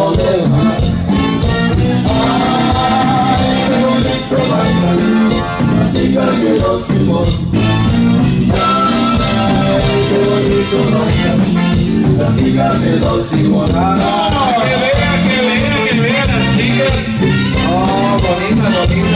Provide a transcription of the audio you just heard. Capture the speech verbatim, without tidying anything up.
lo deja. Ay, qué bonito bailar, así que Don Simón. Ay, qué bonito bailar, así que Don Simón. Que vean, que vean, que vean las chicas. Oh, bonita, bonita.